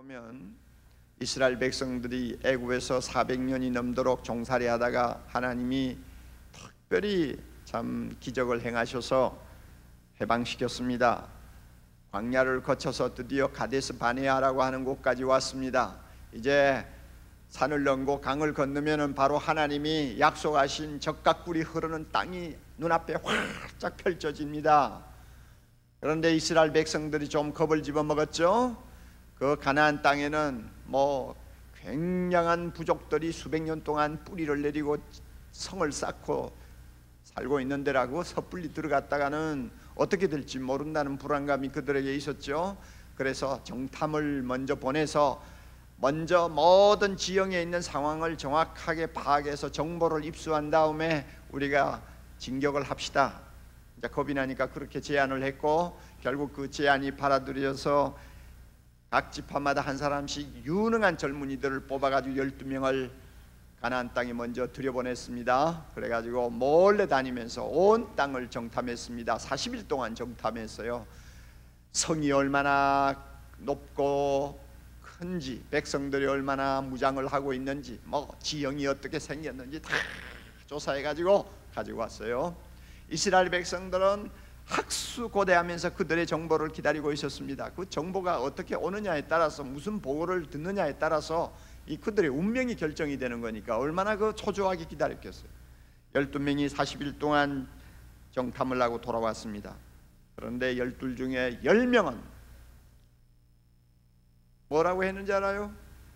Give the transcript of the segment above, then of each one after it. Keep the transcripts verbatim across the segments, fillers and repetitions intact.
보면 이스라엘 백성들이 애굽에서 사백 년이 넘도록 종살이 하다가 하나님이 특별히 참 기적을 행하셔서 해방시켰습니다. 광야를 거쳐서 드디어 가데스 바네아라고 하는 곳까지 왔습니다. 이제 산을 넘고 강을 건너면은 바로 하나님이 약속하신 적과 꿀이 흐르는 땅이 눈앞에 활짝 펼쳐집니다. 그런데 이스라엘 백성들이 좀 겁을 집어먹었죠. 그 가나안 땅에는 뭐 굉장한 부족들이 수백 년 동안 뿌리를 내리고 성을 쌓고 살고 있는 데라고 섣불리 들어갔다가는 어떻게 될지 모른다는 불안감이 그들에게 있었죠. 그래서 정탐을 먼저 보내서 먼저 모든 지형에 있는 상황을 정확하게 파악해서 정보를 입수한 다음에 우리가 진격을 합시다. 이제 겁이 나니까 그렇게 제안을 했고, 결국 그 제안이 받아들여서 각 지파마다 한 사람씩 유능한 젊은이들을 뽑아가지고 열두 명을 가나안 땅에 먼저 들여보냈습니다. 그래가지고 몰래 다니면서 온 땅을 정탐했습니다. 사십 일 동안 정탐했어요. 성이 얼마나 높고 큰지, 백성들이 얼마나 무장을 하고 있는지, 뭐 지형이 어떻게 생겼는지 다 조사해가지고 가지고 왔어요. 이스라엘 백성들은 학수고대하면서 그들의 정보를 기다리고 있었습니다. 그 정보가 어떻게 오느냐에 따라서, 무슨 보고를 듣느냐에 따라서 이 그들의 운명이 결정이 되는 거니까 얼마나 그 초조하게 기다렸겠어요. 열두 명이 사십 일 동안 정탐을 하고 돌아왔습니다. 그런데 열둘 중에 열 명은 뭐라고 했는지 알아요?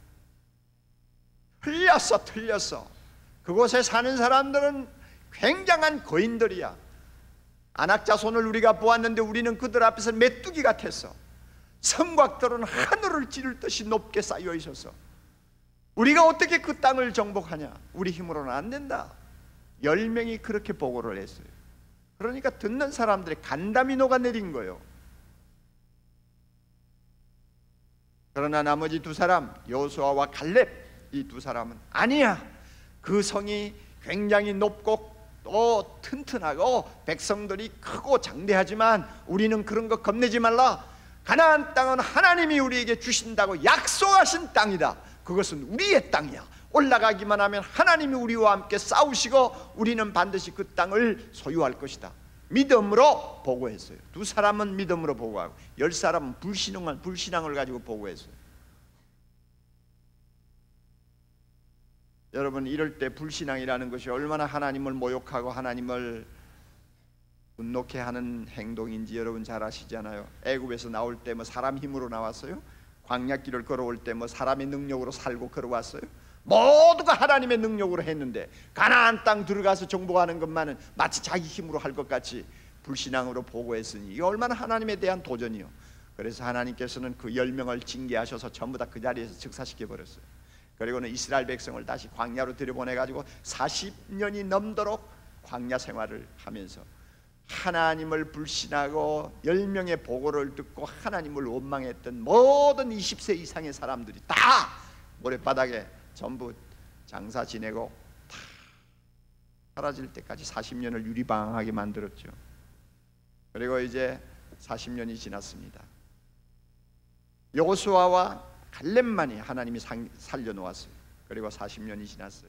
틀렸어, 틀렸어. 그곳에 사는 사람들은 굉장한 거인들이야. 안악자손을 우리가 보았는데 우리는 그들 앞에서 메뚜기 같았어. 성곽들은 하늘을 찌를 듯이 높게 쌓여 있어서 우리가 어떻게 그 땅을 정복하냐? 우리 힘으로는 안 된다. 열 명이 그렇게 보고를 했어요. 그러니까 듣는 사람들의 간담이 녹아내린 거예요. 그러나 나머지 두 사람, 여호수아와 갈렙, 이 두 사람은 아니야. 그 성이 굉장히 높고 또 튼튼하고 백성들이 크고 장대하지만 우리는 그런 거 겁내지 말라. 가나안 땅은 하나님이 우리에게 주신다고 약속하신 땅이다. 그것은 우리의 땅이야. 올라가기만 하면 하나님이 우리와 함께 싸우시고 우리는 반드시 그 땅을 소유할 것이다. 믿음으로 보고했어요. 두 사람은 믿음으로 보고하고 열 사람은 불신앙을, 불신앙을 가지고 보고했어요. 여러분, 이럴 때 불신앙이라는 것이 얼마나 하나님을 모욕하고 하나님을 분노케 하는 행동인지 여러분 잘 아시잖아요. 애굽에서 나올 때 뭐 사람 힘으로 나왔어요? 광야길을 걸어올 때 뭐 사람의 능력으로 살고 걸어왔어요? 모두가 하나님의 능력으로 했는데 가나안 땅 들어가서 정복하는 것만은 마치 자기 힘으로 할 것 같이 불신앙으로 보고했으니 이게 얼마나 하나님에 대한 도전이요. 그래서 하나님께서는 그 열 명을 징계하셔서 전부 다 그 자리에서 즉사시켜 버렸어요. 그리고는 이스라엘 백성을 다시 광야로 들여보내가지고 사십 년이 넘도록 광야 생활을 하면서 하나님을 불신하고 열 명의 보고를 듣고 하나님을 원망했던 모든 이십 세 이상의 사람들이 다 모래바닥에 전부 장사 지내고 다 사라질 때까지 사십 년을 유리방황하게 만들었죠. 그리고 이제 사십 년이 지났습니다. 여호수아와 갈렙만이 하나님이 살려놓았어요. 그리고 사십 년이 지났어요.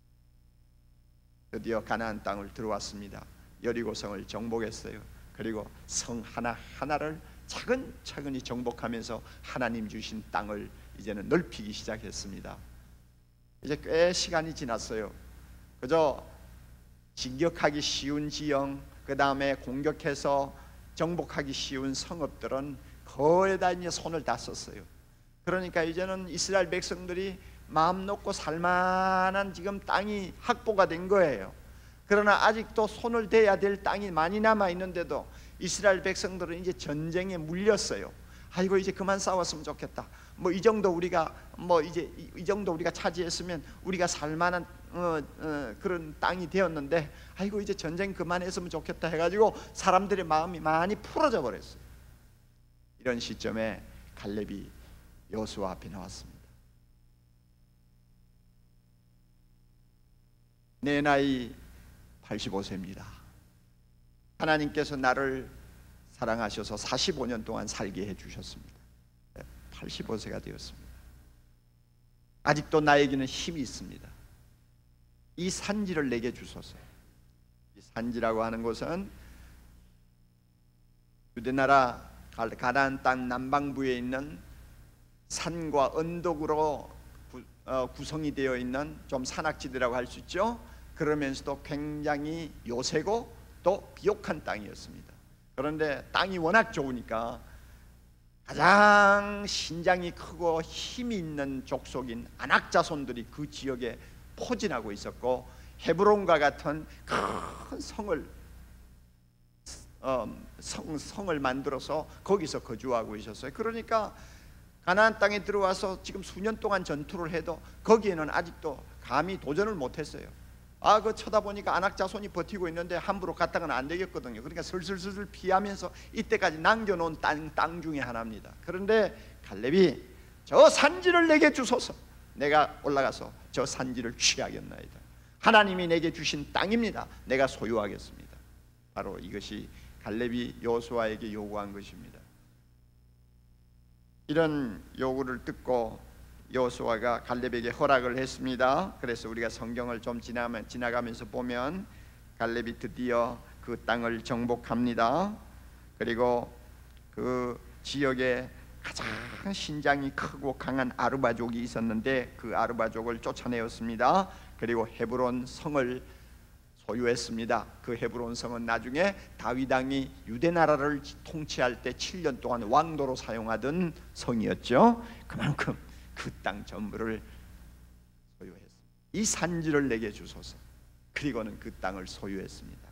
드디어 가나안 땅을 들어왔습니다. 여리고성을 정복했어요. 그리고 성 하나하나를 차근차근히 정복하면서 하나님 주신 땅을 이제는 넓히기 시작했습니다. 이제 꽤 시간이 지났어요. 그저 진격하기 쉬운 지형, 그 다음에 공격해서 정복하기 쉬운 성읍들은 거의 다 이제 손을 다 썼어요. 그러니까 이제는 이스라엘 백성들이 마음 놓고 살만한 지금 땅이 확보가 된 거예요. 그러나 아직도 손을 대야 될 땅이 많이 남아 있는데도 이스라엘 백성들은 이제 전쟁에 물렸어요. 아이고 이제 그만 싸웠으면 좋겠다. 뭐 이 정도 우리가 뭐 이제 이, 이 정도 우리가 차지했으면 우리가 살만한 어, 어, 그런 땅이 되었는데 아이고 이제 전쟁 그만했으면 좋겠다 해가지고 사람들의 마음이 많이 풀어져 버렸어요. 이런 시점에 갈렙이 여호수아 앞에 나왔습니다. 내 나이 팔십오 세입니다. 하나님께서 나를 사랑하셔서 사십오 년 동안 살게 해주셨습니다. 팔십오 세가 되었습니다. 아직도 나에게는 힘이 있습니다. 이 산지를 내게 주소서. 이 산지라고 하는 곳은 유대나라 가나안 땅 남방부에 있는 산과 언덕으로 구, 어, 구성이 되어 있는 좀 산악지대라고 할 수 있죠. 그러면서도 굉장히 요새고 또 비옥한 땅이었습니다. 그런데 땅이 워낙 좋으니까 가장 신장이 크고 힘이 있는 족속인 아낙 자손들이 그 지역에 포진하고 있었고, 헤브론과 같은 큰 성을 어, 성, 성을 만들어서 거기서 거주하고 있었어요. 그러니까 가나안 땅에 들어와서 지금 수년 동안 전투를 해도 거기에는 아직도 감히 도전을 못했어요. 아, 그 쳐다보니까 아낙 자손이 버티고 있는데 함부로 갔다가는 안 되겠거든요. 그러니까 슬슬슬슬 피하면서 이때까지 남겨놓은 땅, 땅 중에 하나입니다. 그런데 갈렙이 저 산지를 내게 주소서. 내가 올라가서 저 산지를 취하겠나이다. 하나님이 내게 주신 땅입니다. 내가 소유하겠습니다. 바로 이것이 갈렙이 여호수아에게 요구한 것입니다. 이런 요구를 듣고 여호수아가 갈렙에게 허락을 했습니다. 그래서 우리가 성경을 좀 지나가면서 보면 갈렙이 드디어 그 땅을 정복합니다. 그리고 그 지역에 가장 신장이 크고 강한 아르바족이 있었는데 그 아르바족을 쫓아내었습니다. 그리고 헤브론 성을 소유했습니다. 그 헤브론 성은 나중에 다윗 왕이 유대 나라를 통치할 때 칠 년 동안 왕도로 사용하던 성이었죠. 그만큼 그 땅 전부를 소유했습니다. 이 산지를 내게 주소서. 그리고는 그 땅을 소유했습니다.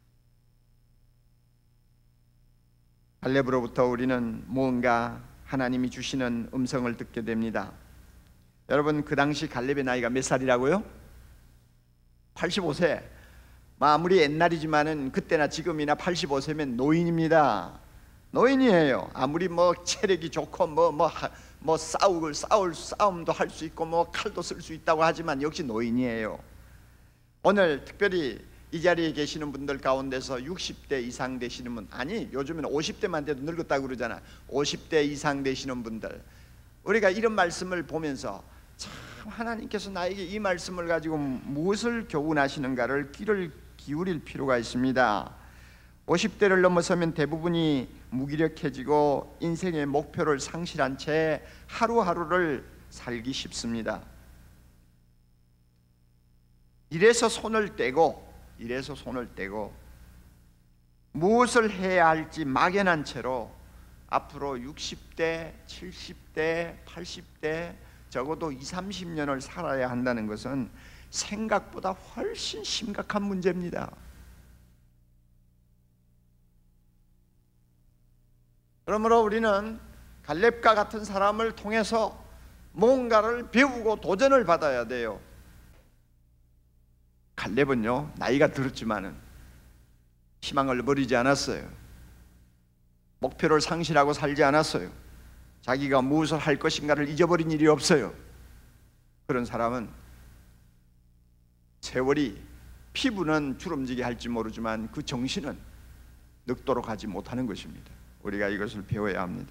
갈렙으로부터 우리는 무언가 하나님이 주시는 음성을 듣게 됩니다. 여러분, 그 당시 갈렙의 나이가 몇 살이라고요? 팔십오 세. 아무리 옛날이지만은 그때나 지금이나 팔십오 세면 노인입니다. 노인이에요. 아무리 뭐 체력이 좋고 뭐 뭐 뭐 싸우고 싸울 싸움도 할 수 있고 뭐 칼도 쓸 수 있다고 하지만 역시 노인이에요. 오늘 특별히 이 자리에 계시는 분들 가운데서 육십 대 이상 되시는 분, 아니 요즘에는 오십 대만 돼도 늙었다고 그러잖아. 오십 대 이상 되시는 분들, 우리가 이런 말씀을 보면서 참 하나님께서 나에게 이 말씀을 가지고 무엇을 교훈하시는가를 귀를 기울일 필요가 있습니다. 오십 대를 넘어서면 대부분이 무기력해지고 인생의 목표를 상실한 채 하루하루를 살기 쉽습니다. 이래서 손을 떼고 이래서 손을 떼고 무엇을 해야 할지 막연한 채로 앞으로 육십 대, 칠십 대, 팔십 대 적어도 이십, 삼십 년을 살아야 한다는 것은 생각보다 훨씬 심각한 문제입니다. 그러므로 우리는 갈렙과 같은 사람을 통해서 뭔가를 배우고 도전을 받아야 돼요. 갈렙은요, 나이가 들었지만은 희망을 버리지 않았어요. 목표를 상실하고 살지 않았어요. 자기가 무엇을 할 것인가를 잊어버린 일이 없어요. 그런 사람은 세월이, 피부는 주름지게 할지 모르지만 그 정신은 늙도록 하지 못하는 것입니다. 우리가 이것을 배워야 합니다.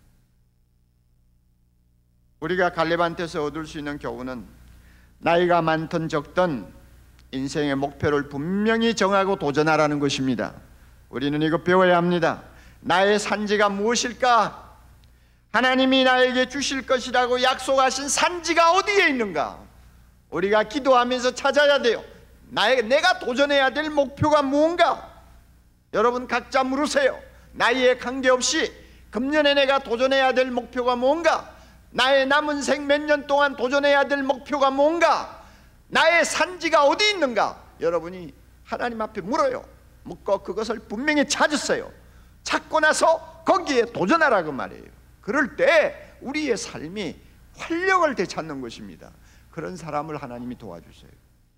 우리가 갈렙한테서 얻을 수 있는 교훈은 나이가 많든 적든 인생의 목표를 분명히 정하고 도전하라는 것입니다. 우리는 이거 배워야 합니다. 나의 산지가 무엇일까? 하나님이 나에게 주실 것이라고 약속하신 산지가 어디에 있는가? 우리가 기도하면서 찾아야 돼요. 나의, 내가 도전해야 될 목표가 무언가? 여러분 각자 물으세요. 나이에 관계없이 금년에 내가 도전해야 될 목표가 뭔가? 나의 남은 생 몇 년 동안 도전해야 될 목표가 뭔가? 나의 산지가 어디 있는가? 여러분이 하나님 앞에 물어요. 묻고 그것을 분명히 찾으세요. 찾고 나서 거기에 도전하라고 말이에요. 그럴 때 우리의 삶이 활력을 되찾는 것입니다. 그런 사람을 하나님이 도와주세요.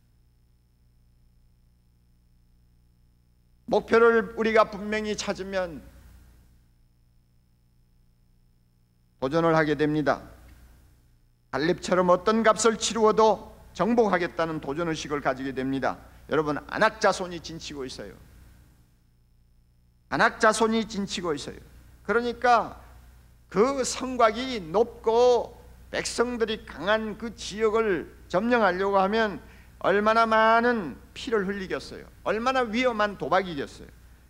목표를 우리가 분명히 찾으면 도전을 하게 됩니다. 갈렙처럼 어떤 값을 치루어도 정복하겠다는 도전의식을 가지게 됩니다. 여러분, 아낙 자손이 진치고 있어요. 아낙 자손이 진치고 있어요. 그러니까 그 성곽이 높고 백성들이 강한 그 지역을 점령하려고 하면 얼마나 많은 피를 흘리겠어요. 얼마나 위험한 도박이겠어요.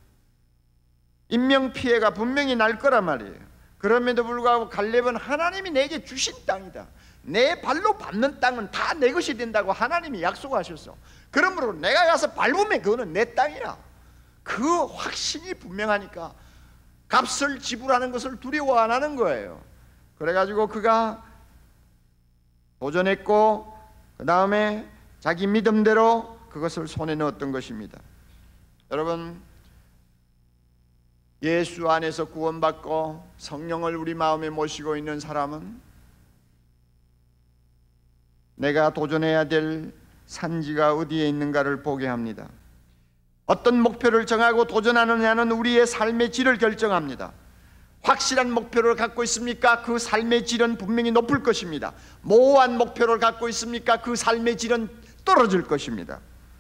인명피해가 분명히 날 거란 말이에요. 그럼에도 불구하고 갈렙은 하나님이 내게 주신 땅이다, 내 발로 밟는 땅은 다 내 것이 된다고 하나님이 약속하셨어. 그러므로 내가 가서 밟으면 그거는 내 땅이야. 그 확신이 분명하니까 값을 지불하는 것을 두려워 안 하는 거예요. 그래가지고 그가 도전했고 그 다음에 자기 믿음대로 그것을 손에 넣었던 것입니다. 여러분, 예수 안에서 구원받고 성령을 우리 마음에 모시고 있는 사람은 내가 도전해야 될 산지가 어디에 있는가를 보게 합니다. 어떤 목표를 정하고 도전하느냐는 우리의 삶의 질을 결정합니다. 확실한 목표를 갖고 있습니까? 그 삶의 질은 분명히 높을 것입니다. 모호한 목표를 갖고 있습니까? 그 삶의 질은 떨어질 것입니다.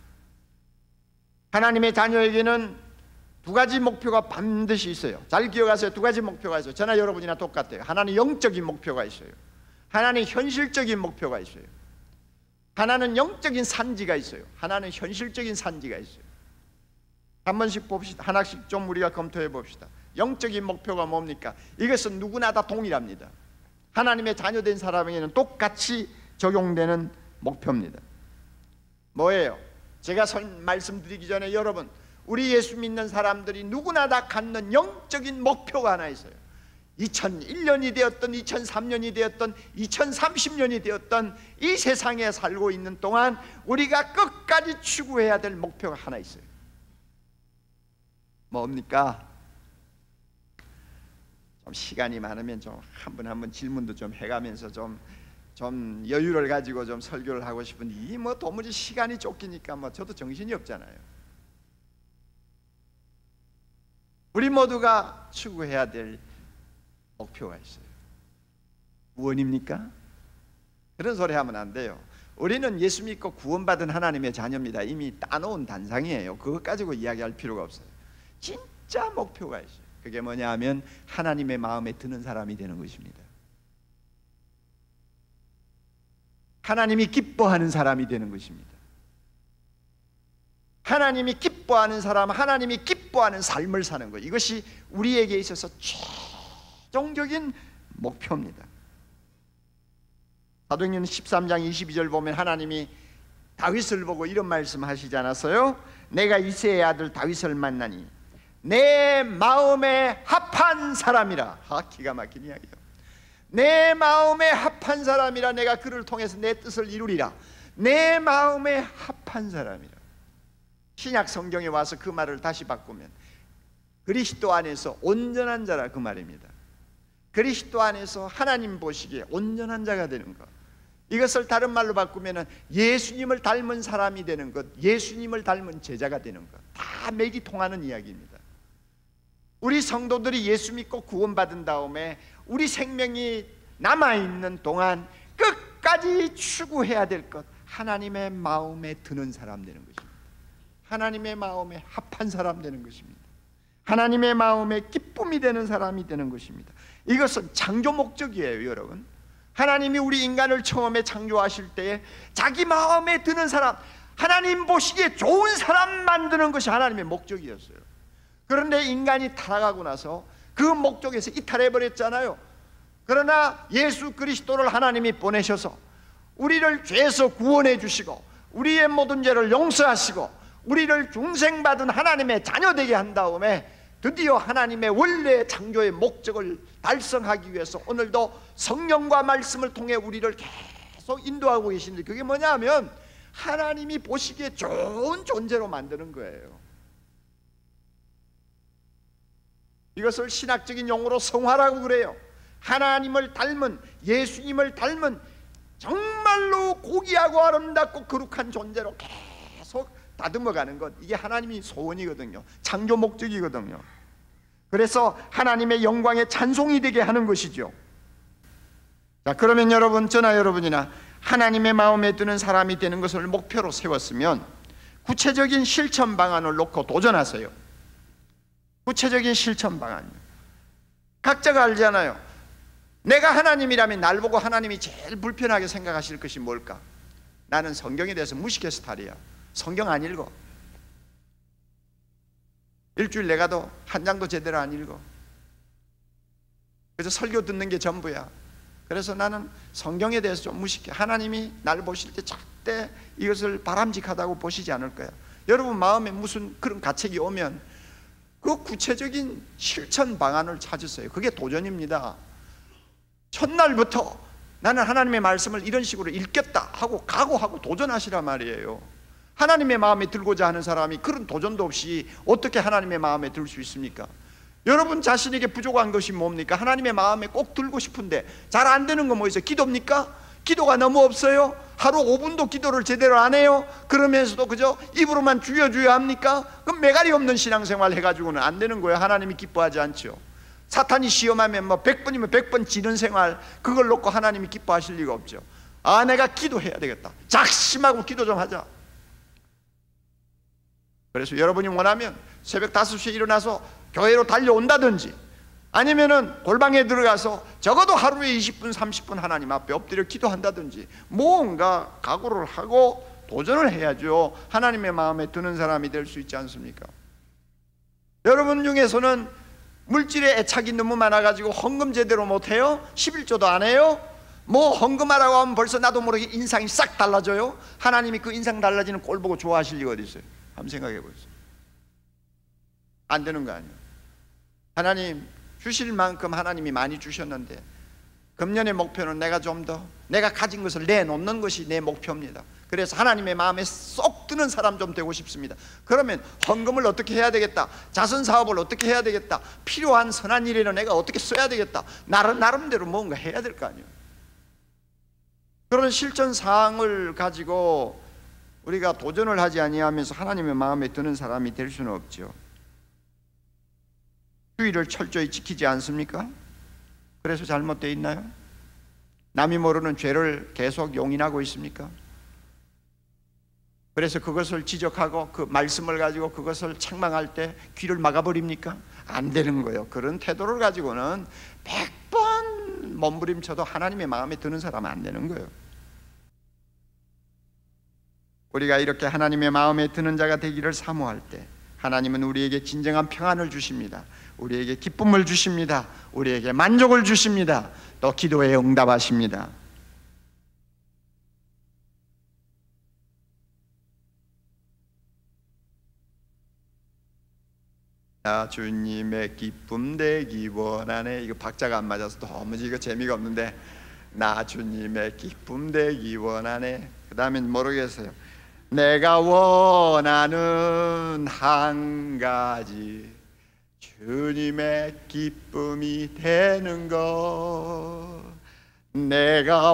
하나님의 자녀에게는 두 가지 목표가 반드시 있어요. 잘 기억하세요. 두 가지 목표가 있어요. 저나 여러분이나 똑같아요. 하나는 영적인 목표가 있어요. 하나는 현실적인 목표가 있어요. 하나는 영적인 산지가 있어요. 하나는 현실적인 산지가 있어요. 한 번씩 봅시다. 하나씩 좀 우리가 검토해 봅시다. 영적인 목표가 뭡니까? 이것은 누구나 다 동일합니다. 하나님의 자녀된 사람에게는 똑같이 적용되는 목표입니다. 뭐예요? 제가 말씀드리기 전에 여러분, 우리 예수 믿는 사람들이 누구나 다 갖는 영적인 목표가 하나 있어요. 이천일 년이 되었던 이천삼 년이 되었던 이천삼십 년이 되었던 이 세상에 살고 있는 동안 우리가 끝까지 추구해야 될 목표가 하나 있어요. 뭡니까? 좀 시간이 많으면 좀 한 분 한 분 질문도 좀 해가면서 좀, 좀 여유를 가지고 좀 설교를 하고 싶은데 이 뭐 도무지 시간이 쫓기니까 뭐 저도 정신이 없잖아요. 우리 모두가 추구해야 될 목표가 있어요. 구원입니까? 그런 소리 하면 안 돼요. 우리는 예수 믿고 구원받은 하나님의 자녀입니다. 이미 따놓은 단상이에요. 그것 가지고 이야기할 필요가 없어요. 진짜 목표가 있어요. 그게 뭐냐 하면 하나님의 마음에 드는 사람이 되는 것입니다. 하나님이 기뻐하는 사람이 되는 것입니다. 하나님이 기뻐하는 사람, 하나님이 기뻐하는 삶을 사는 것, 이것이 우리에게 있어서 최종적인 목표입니다. 사도행전 십삼 장 이십이 절 보면 하나님이 다윗을 보고 이런 말씀 하시지 않았어요? 내가 이새의 아들 다윗을 만나니 내 마음에 합한 사람이라. 아, 기가 막힌 이야기예요. 내 마음에 합한 사람이라. 내가 그를 통해서 내 뜻을 이루리라. 내 마음에 합한 사람이라. 신약 성경에 와서 그 말을 다시 바꾸면 그리스도 안에서 온전한 자라, 그 말입니다. 그리스도 안에서 하나님 보시기에 온전한 자가 되는 것, 이것을 다른 말로 바꾸면 예수님을 닮은 사람이 되는 것, 예수님을 닮은 제자가 되는 것, 다 맥이 통하는 이야기입니다. 우리 성도들이 예수 믿고 구원받은 다음에 우리 생명이 남아있는 동안 끝까지 추구해야 될 것, 하나님의 마음에 드는 사람 되는 것입니다. 하나님의 마음에 합한 사람 되는 것입니다. 하나님의 마음에 기쁨이 되는 사람이 되는 것입니다. 이것은 창조 목적이에요, 여러분. 하나님이 우리 인간을 처음에 창조하실 때에 자기 마음에 드는 사람, 하나님 보시기에 좋은 사람 만드는 것이 하나님의 목적이었어요. 그런데 인간이 타락하고 나서 그 목적에서 이탈해버렸잖아요. 그러나 예수 그리스도를 하나님이 보내셔서 우리를 죄에서 구원해 주시고 우리의 모든 죄를 용서하시고 우리를 중생받은 하나님의 자녀되게 한 다음에 드디어 하나님의 원래 창조의 목적을 달성하기 위해서 오늘도 성령과 말씀을 통해 우리를 계속 인도하고 계신데, 그게 뭐냐 하면 하나님이 보시기에 좋은 존재로 만드는 거예요. 이것을 신학적인 용어로 성화라고 그래요. 하나님을 닮은, 예수님을 닮은 정말로 고귀하고 아름답고 거룩한 존재로 계속 다듬어가는 것, 이게 하나님이 소원이거든요. 창조 목적이거든요. 그래서 하나님의 영광의 찬송이 되게 하는 것이죠. 자, 그러면 여러분, 저나 여러분이나 하나님의 마음에 드는 사람이 되는 것을 목표로 세웠으면 구체적인 실천 방안을 놓고 도전하세요. 구체적인 실천 방안이요. 각자가 알잖아요. 내가 하나님이라면 날 보고 하나님이 제일 불편하게 생각하실 것이 뭘까? 나는 성경에 대해서 무식의 스타일이야. 성경 안 읽어. 일주일 내가도 한 장도 제대로 안 읽어. 그래서 설교 듣는 게 전부야. 그래서 나는 성경에 대해서 좀 무식해. 하나님이 날 보실 때 절대 이것을 바람직하다고 보시지 않을 거야. 여러분 마음에 무슨 그런 가책이 오면 그 구체적인 실천 방안을 찾으세요. 그게 도전입니다. 첫날부터 나는 하나님의 말씀을 이런 식으로 읽겠다 하고 각오하고 도전하시란 말이에요. 하나님의 마음에 들고자 하는 사람이 그런 도전도 없이 어떻게 하나님의 마음에 들 수 있습니까? 여러분 자신에게 부족한 것이 뭡니까? 하나님의 마음에 꼭 들고 싶은데 잘 안 되는 건 뭐 있어요? 기도입니까? 기도가 너무 없어요? 하루 오 분도 기도를 제대로 안 해요? 그러면서도 그저 입으로만 주여 주여 합니까? 그럼 매갈이 없는 신앙생활 해가지고는 안 되는 거예요. 하나님이 기뻐하지 않죠. 사탄이 시험하면 뭐 백 번이면 백 번 지는 생활, 그걸 놓고 하나님이 기뻐하실 리가 없죠. 아, 내가 기도해야 되겠다. 작심하고 기도 좀 하자. 그래서 여러분이 원하면 새벽 다섯 시에 일어나서 교회로 달려온다든지, 아니면은 골방에 들어가서 적어도 하루에 이십 분 삼십 분 하나님 앞에 엎드려 기도한다든지 뭔가 각오를 하고 도전을 해야죠. 하나님의 마음에 드는 사람이 될 수 있지 않습니까? 여러분 중에서는 물질에 애착이 너무 많아가지고 헌금 제대로 못해요? 십일조도 안 해요? 뭐 헌금하라고 하면 벌써 나도 모르게 인상이 싹 달라져요? 하나님이 그 인상 달라지는 꼴 보고 좋아하실 리가 어디 있어요? 한번 생각해 보세요. 안 되는 거 아니에요. 하나님 주실 만큼 하나님이 많이 주셨는데 금년의 목표는 내가 좀 더 내가 가진 것을 내놓는 것이 내 목표입니다. 그래서 하나님의 마음에 쏙 드는 사람 좀 되고 싶습니다. 그러면 헌금을 어떻게 해야 되겠다, 자선사업을 어떻게 해야 되겠다, 필요한 선한 일에는 내가 어떻게 써야 되겠다, 나름, 나름대로 뭔가 해야 될 거 아니에요. 그런 실천 사항을 가지고 우리가 도전을 하지 아니하면서 하나님의 마음에 드는 사람이 될 수는 없죠. 주의를 철저히 지키지 않습니까? 그래서 잘못되어 있나요? 남이 모르는 죄를 계속 용인하고 있습니까? 그래서 그것을 지적하고 그 말씀을 가지고 그것을 책망할 때 귀를 막아버립니까? 안 되는 거예요. 그런 태도를 가지고는 백 번 몸부림쳐도 하나님의 마음에 드는 사람은 안 되는 거예요. 우리가 이렇게 하나님의 마음에 드는 자가 되기를 사모할 때 하나님은 우리에게 진정한 평안을 주십니다. 우리에게 기쁨을 주십니다. 우리에게 만족을 주십니다. 또 기도에 응답하십니다. 나 주님의 기쁨 되기 원하네. 이거 박자가 안 맞아서 도무지 이거 재미가 없는데, 나 주님의 기쁨 되기 원하네. 그 다음엔 모르겠어요. 내가 원하는 한 가지, 주님의 기쁨이 되는 것. 내가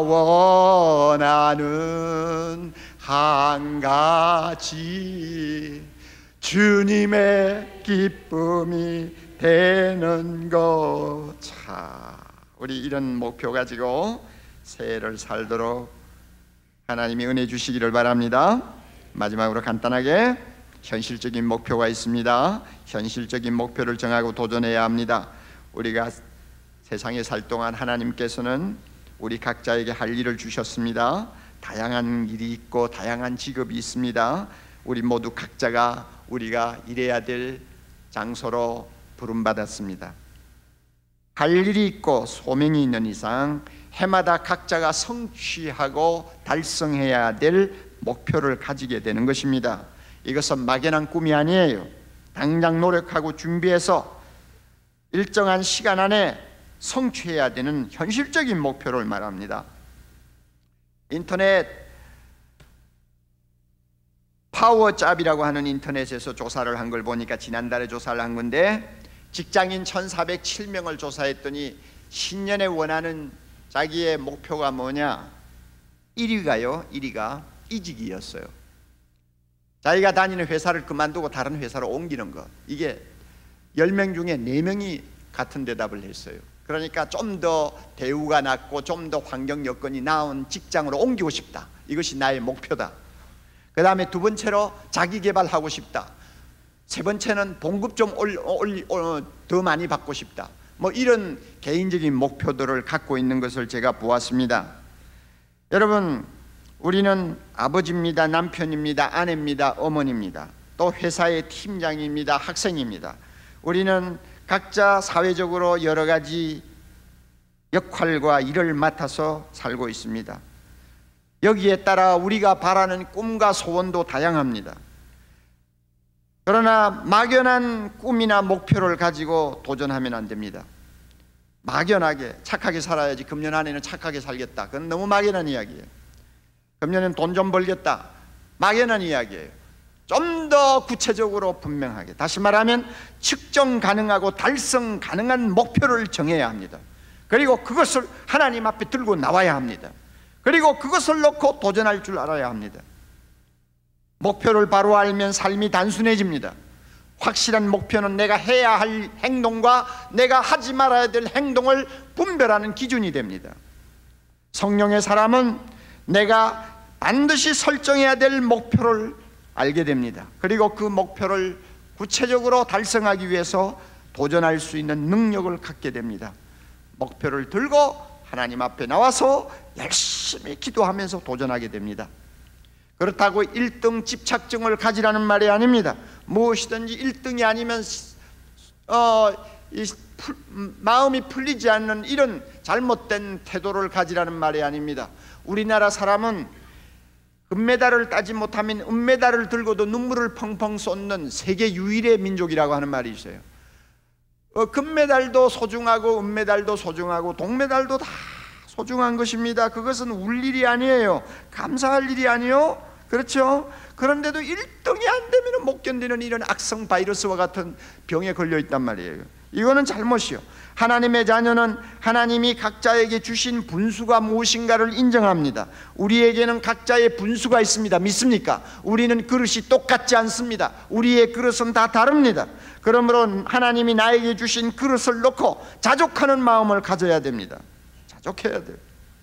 원하는 한 가지, 주님의 기쁨이 되는 것. 자, 우리 이런 목표 가지고 새해를 살도록 하나님이 은혜 주시기를 바랍니다. 마지막으로 간단하게 현실적인 목표가 있습니다. 현실적인 목표를 정하고 도전해야 합니다. 우리가 세상에 살 동안 하나님께서는 우리 각자에게 할 일을 주셨습니다. 다양한 일이 있고 다양한 직업이 있습니다. 우리 모두 각자가 우리가 일해야 될 장소로 부름받았습니다. 할 일이 있고 소명이 있는 이상 해마다 각자가 성취하고 달성해야 될 목표를 가지게 되는 것입니다. 이것은 막연한 꿈이 아니에요. 당장 노력하고 준비해서 일정한 시간 안에 성취해야 되는 현실적인 목표를 말합니다. 인터넷 파워잡이라고 하는 인터넷에서 조사를 한 걸 보니까, 지난달에 조사를 한 건데 직장인 천사백칠 명을 조사했더니 신년에 원하는 자기의 목표가 뭐냐? 일 위가요 일 위가 이직이었어요. 자기가 다니는 회사를 그만두고 다른 회사로 옮기는 것. 이게 열 명 중에 네 명이 같은 대답을 했어요. 그러니까 좀 더 대우가 낮고 좀 더 환경 여건이 나은 직장으로 옮기고 싶다. 이것이 나의 목표다. 그 다음에 두 번째로 자기 개발하고 싶다. 세 번째는 봉급 좀 올, 올, 올, 더 많이 받고 싶다. 뭐 이런 개인적인 목표들을 갖고 있는 것을 제가 보았습니다. 여러분, 우리는 아버지입니다, 남편입니다, 아내입니다, 어머니입니다, 또 회사의 팀장입니다, 학생입니다. 우리는 각자 사회적으로 여러 가지 역할과 일을 맡아서 살고 있습니다. 여기에 따라 우리가 바라는 꿈과 소원도 다양합니다. 그러나 막연한 꿈이나 목표를 가지고 도전하면 안 됩니다. 막연하게 착하게 살아야지, 금년 안에는 착하게 살겠다, 그건 너무 막연한 이야기예요. 금년엔 돈 좀 벌겠다, 막연한 이야기예요. 좀 더 구체적으로 분명하게, 다시 말하면 측정 가능하고 달성 가능한 목표를 정해야 합니다. 그리고 그것을 하나님 앞에 들고 나와야 합니다. 그리고 그것을 놓고 도전할 줄 알아야 합니다. 목표를 바로 알면 삶이 단순해집니다. 확실한 목표는 내가 해야 할 행동과 내가 하지 말아야 될 행동을 분별하는 기준이 됩니다. 성령의 사람은 내가 반드시 설정해야 될 목표를 알게 됩니다. 그리고 그 목표를 구체적으로 달성하기 위해서 도전할 수 있는 능력을 갖게 됩니다. 목표를 들고 하나님 앞에 나와서 열심히 기도하면서 도전하게 됩니다. 그렇다고 일 등 집착증을 가지라는 말이 아닙니다. 무엇이든지 일 등이 아니면 어, 이, 풀, 마음이 풀리지 않는 이런 잘못된 태도를 가지라는 말이 아닙니다. 우리나라 사람은 금메달을 따지 못하면 은메달을 들고도 눈물을 펑펑 쏟는 세계 유일의 민족이라고 하는 말이 있어요. 어, 금메달도 소중하고 은메달도 소중하고 동메달도 다 소중한 것입니다. 그것은 울 일이 아니에요. 감사할 일이 아니요, 그렇죠? 그런데도 일 등이 안 되면 못 견디는 이런 악성 바이러스와 같은 병에 걸려 있단 말이에요. 이거는 잘못이요. 하나님의 자녀는 하나님이 각자에게 주신 분수가 무엇인가를 인정합니다. 우리에게는 각자의 분수가 있습니다. 믿습니까? 우리는 그릇이 똑같지 않습니다. 우리의 그릇은 다 다릅니다. 그러므로 하나님이 나에게 주신 그릇을 놓고 자족하는 마음을 가져야 됩니다. 자족해야 돼요.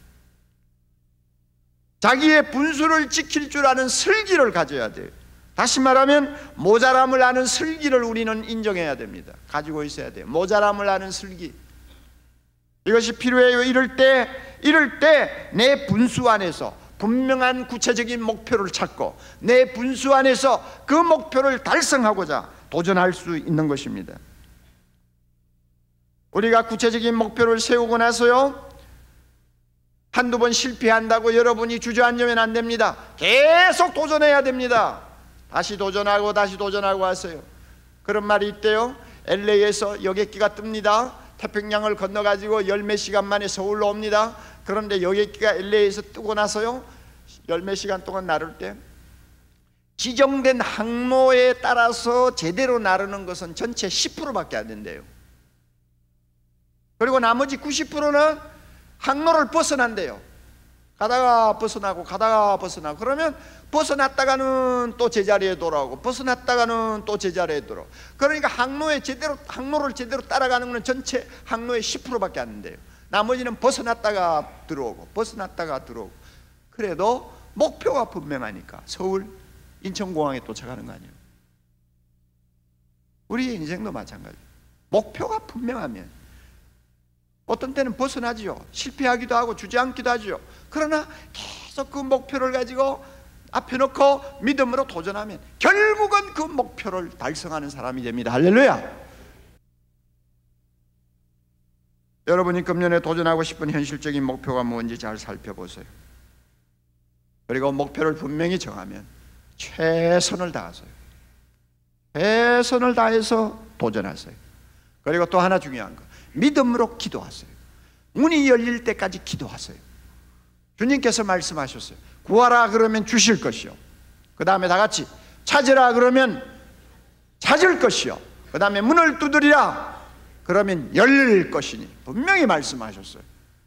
자기의 분수를 지킬 줄 아는 슬기를 가져야 돼요. 다시 말하면 모자람을 아는 슬기를 우리는 인정해야 됩니다. 가지고 있어야 돼요. 모자람을 아는 슬기, 이것이 필요해요. 이럴 때 이럴 때 내 분수 안에서 분명한 구체적인 목표를 찾고 내 분수 안에서 그 목표를 달성하고자 도전할 수 있는 것입니다. 우리가 구체적인 목표를 세우고 나서요, 한두 번 실패한다고 여러분이 주저앉으면 안 됩니다. 계속 도전해야 됩니다. 다시 도전하고 다시 도전하고 하세요. 그런 말이 있대요. 엘에이에서 여객기가 뜹니다. 태평양을 건너가지고 열 몇 시간 만에 서울로 옵니다. 그런데 여객기가 엘에이에서 뜨고 나서요, 열 몇 시간 동안 나를 때 지정된 항로에 따라서 제대로 나르는 것은 전체 십 퍼센트밖에 안 된대요. 그리고 나머지 구십 퍼센트는 항로를 벗어난대요. 가다가 벗어나고 가다가 벗어나고, 그러면 벗어났다가는 또 제자리에 돌아오고 벗어났다가는 또 제자리에 돌아오고, 그러니까 항로에 제대로 항로를 제대로 따라가는 것은 전체 항로의 십 퍼센트밖에 안 된대요. 나머지는 벗어났다가 들어오고 벗어났다가 들어오고. 그래도 목표가 분명하니까 서울 인천공항에 도착하는 거 아니에요. 우리의 인생도 마찬가지예요. 목표가 분명하면 어떤 때는 벗어나지요. 실패하기도 하고 주저앉기도 하죠. 그러나 계속 그 목표를 가지고 앞에 놓고 믿음으로 도전하면 결국은 그 목표를 달성하는 사람이 됩니다. 할렐루야. 여러분이 금년에 도전하고 싶은 현실적인 목표가 뭔지 잘 살펴보세요. 그리고 목표를 분명히 정하면 최선을 다하세요. 최선을 다해서 도전하세요. 그리고 또 하나 중요한 거, 믿음으로 기도하세요. 문이 열릴 때까지 기도하세요. 주님께서 말씀하셨어요. 구하라 그러면 주실 것이요, 그 다음에 다 같이 찾으라 그러면 찾을 것이요, 그 다음에 문을 두드리라 그러면 열릴 것이니 분명히 말씀하셨어요.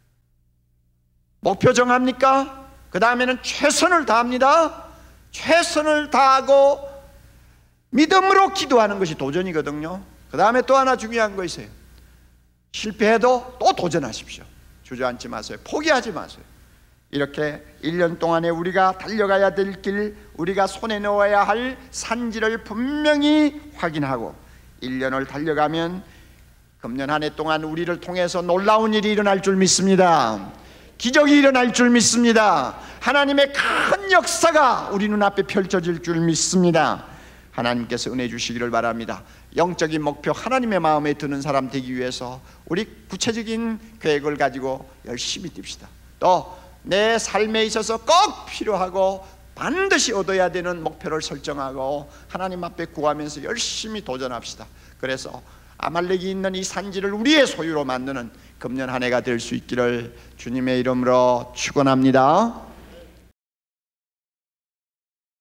목표 정합니까? 그 다음에는 최선을 다합니다. 최선을 다하고 믿음으로 기도하는 것이 도전이거든요. 그 다음에 또 하나 중요한 거 있어요. 실패해도 또 도전하십시오. 주저앉지 마세요. 포기하지 마세요. 이렇게 일 년 동안에 우리가 달려가야 될 길, 우리가 손에 넣어야 할 산지를 분명히 확인하고 일 년을 달려가면 금년 한 해 동안 우리를 통해서 놀라운 일이 일어날 줄 믿습니다. 기적이 일어날 줄 믿습니다. 하나님의 큰 역사가 우리 눈앞에 펼쳐질 줄 믿습니다. 하나님께서 은혜 주시기를 바랍니다. 영적인 목표, 하나님의 마음에 드는 사람 되기 위해서 우리 구체적인 계획을 가지고 열심히 뜁시다. 또 내 삶에 있어서 꼭 필요하고 반드시 얻어야 되는 목표를 설정하고 하나님 앞에 구하면서 열심히 도전합시다. 그래서 아말렉이 있는 이 산지를 우리의 소유로 만드는 금년 한 해가 될 수 있기를 주님의 이름으로 축원합니다.